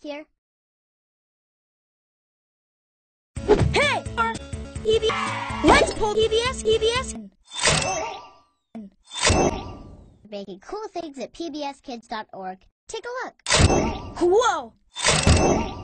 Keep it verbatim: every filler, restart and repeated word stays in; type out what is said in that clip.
here? Hey! P B S! Let's pull P B S, P B S! Making cool things at P B S kids dot org. Take a look. Whoa!